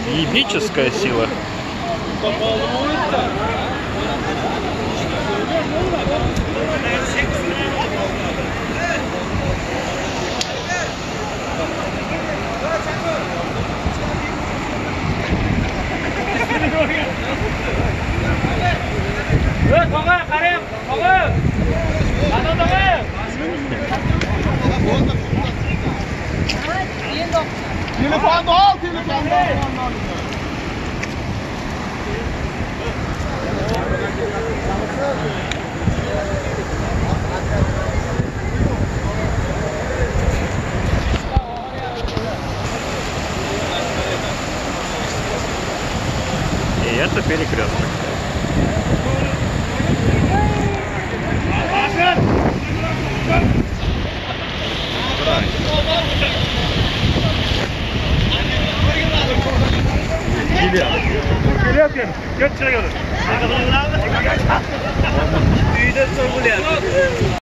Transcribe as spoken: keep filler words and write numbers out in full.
Ебическая сила. Telefon al, telefon al. И это перекресток. Geliyorken, göt çekiyoruz. Uyuda sorgulayan.